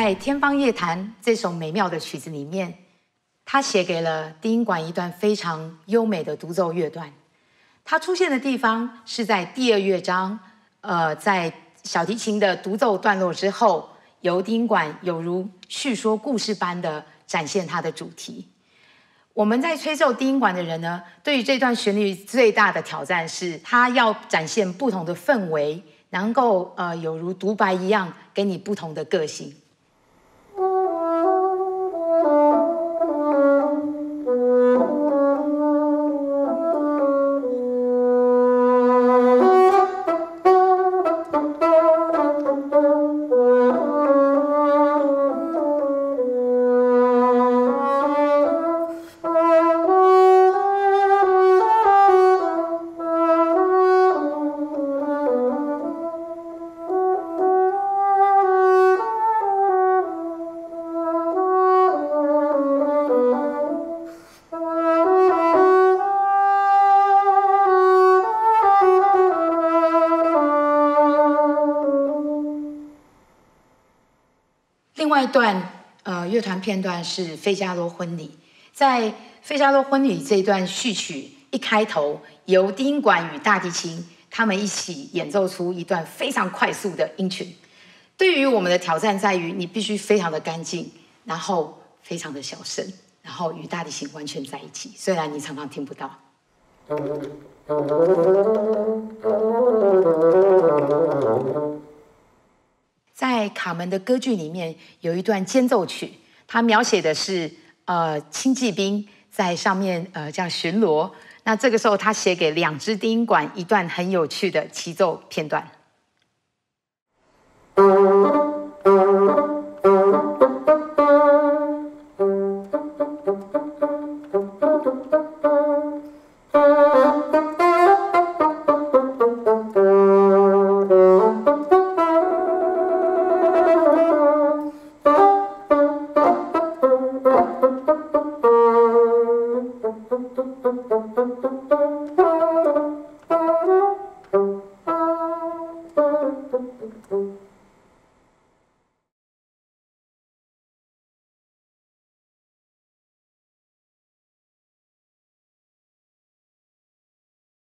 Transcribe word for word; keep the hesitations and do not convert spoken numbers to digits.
在《天方夜谭》这首美妙的曲子里面，他写给了低音管一段非常优美的独奏乐段。它出现的地方是在第二乐章，呃，在小提琴的独奏段落之后，由低音管有如叙说故事般的展现它的主题。我们在吹奏低音管的人呢，对于这段旋律最大的挑战是，它要展现不同的氛围，能够呃有如独白一样，给你不同的个性。另外一段呃乐团片段是《费加罗婚礼》。在《费加罗婚礼》这一段序曲一开头，由低音管与大提琴他们一起演奏出一段非常快速的音群。对于我们的挑战在于，你必须非常的干净，然后非常的小声，然后与大提琴完全在一起，虽然你常常听不到。在卡门的歌剧里面有一段间奏曲，它描写的是呃轻骑兵在上面呃这样巡逻。那这个时候他写给两支低音管一段很有趣的齐奏片段。